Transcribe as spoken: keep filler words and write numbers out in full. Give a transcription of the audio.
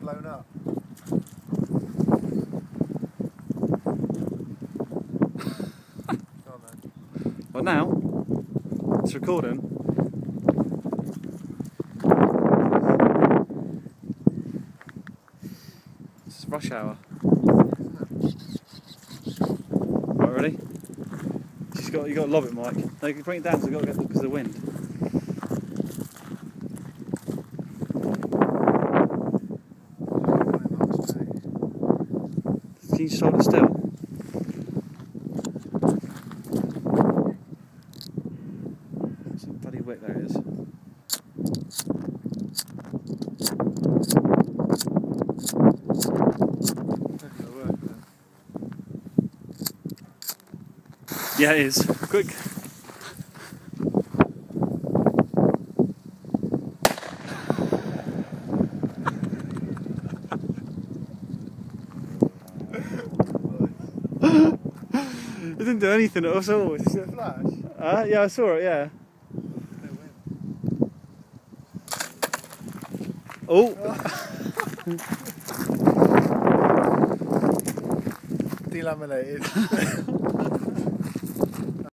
blown up. Go on then. Well, now it's recording. It's rush hour. Right, ready? She's got. You got to lob it, Mike. No, you can bring it down. So you got to get because of the wind. Can you just hold it still? It's a bloody wick, there it is. Yeah, it is. Quick. It didn't do anything at all. Did you see a flash? Uh, yeah, I saw it, yeah. Oh! Delaminated.